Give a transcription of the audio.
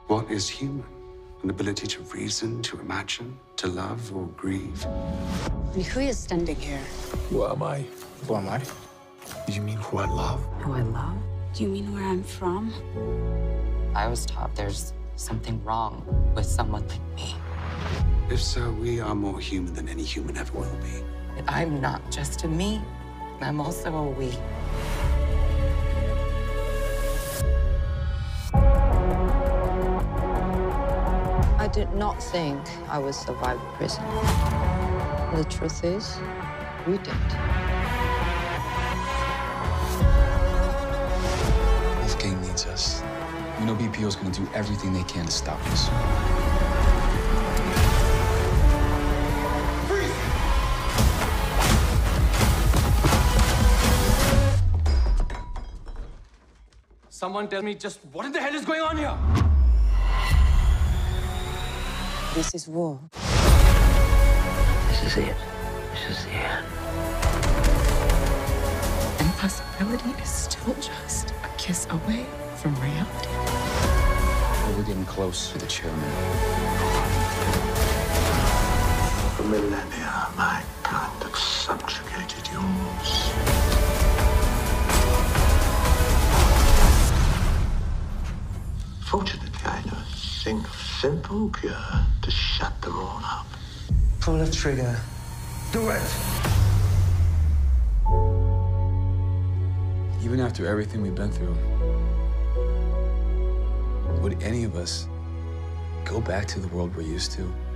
What is human? An ability to reason, to imagine, to love or grieve? And who is standing here? Who am I? Who am I? Do you mean who I love? Who I love? Do you mean where I'm from? I was taught there's something wrong with someone like me. If so, we are more human than any human ever will be. I'm not just a me. I'm also a we. I did not think I would survive prison. The truth is, we did. Wolfgang needs us. We know BPO is going to do everything they can to stop us. Someone tell me just what in the hell is going on here? This is war. This is it. This is the end. Impossibility is still just a kiss away from reality. But we're getting close to the chairman. For millennia, my kind have subjugated yours. Fortunately, I know a single simple cure to shut them all up. Pull the trigger. Do it! Even after everything we've been through, would any of us go back to the world we're used to?